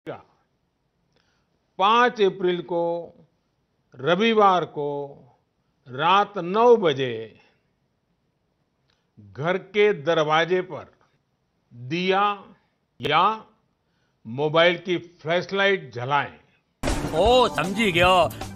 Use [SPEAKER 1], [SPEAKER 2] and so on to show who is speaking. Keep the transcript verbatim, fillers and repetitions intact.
[SPEAKER 1] पांच अप्रैल को रविवार को रात नौ बजे घर के दरवाजे पर दिया या मोबाइल की फ्लैशलाइट जलाएं।
[SPEAKER 2] ओ समझी गयो।